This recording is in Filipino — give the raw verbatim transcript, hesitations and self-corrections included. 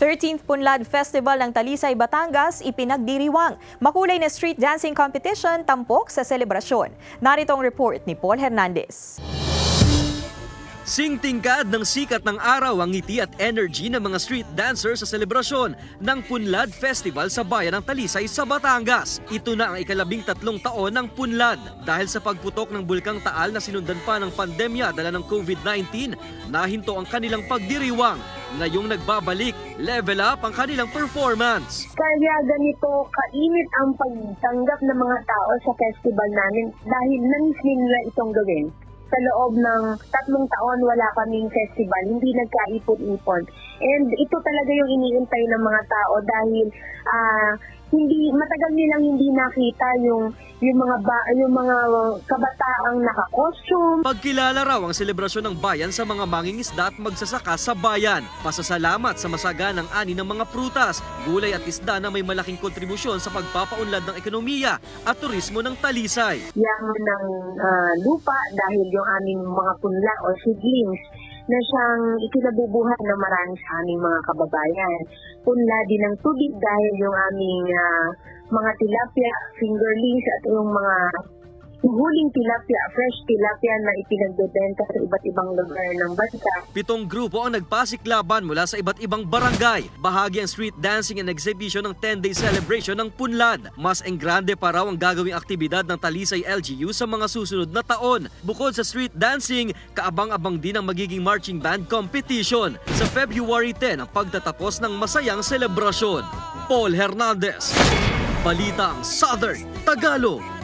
thirteenth PunLad Festival ng Talisay, Batangas, ipinagdiriwang. Makulay na street dancing competition, tampok sa selebrasyon. Narito ang report ni Paul Hernandez. Singtingkad ng sikat ng araw ang ngiti at energy ng mga street dancers sa selebrasyon ng PunLad Festival sa bayan ng Talisay sa Batangas. Ito na ang ikalabing tatlong taon ng PunLad dahil sa pagputok ng bulkang Taal na sinundan pa ng pandemya dala ng COVID nineteen, nahinto ang kanilang pagdiriwang. Ngayong nagbabalik, level up ang kanilang performance. Kaya ganito kainit ang pagtanggap ng mga tao sa festival namin dahil nais nila itong gawin. Sa loob ng tatlong taon, wala kaming festival, hindi nagkaipon-ipon. And ito talaga yung iniintay ng mga tao dahil uh, hindi matagal nilang hindi nakita yung yung mga ba, yung mga kabataang naka-costume. Pagkilala raw ang selebrasyon ng bayan sa mga mangingisda at magsasaka sa bayan. Pasasalamat sa masaganang ani ng mga prutas, gulay at isda na may malaking kontribusyon sa pagpapaunlad ng ekonomiya at turismo ng Talisay. Yaman ng uh, lupa dahil yung aming mga punla o seedlings na siyang ikinabubuhay ng marami sa aming mga kababayan. Punla din ng tubig dahil yung aming uh, mga tilapia, fingerlings at yung mga huling tilapia, fresh tilapia na ipinagbebenta sa iba't ibang lugar ng bansa. Pitong grupo ang nagpasiklaban mula sa iba't ibang barangay. Bahagi ang street dancing and exhibition ng ten day celebration ng PunLad. Mas enggrande pa raw ang gagawing aktibidad ng Talisay L G U sa mga susunod na taon. Bukod sa street dancing, kaabang-abang din ang magiging marching band competition. Sa February ten ang pagtatapos ng masayang selebrasyon. Paul Hernandez, Balitang Southern Tagalog.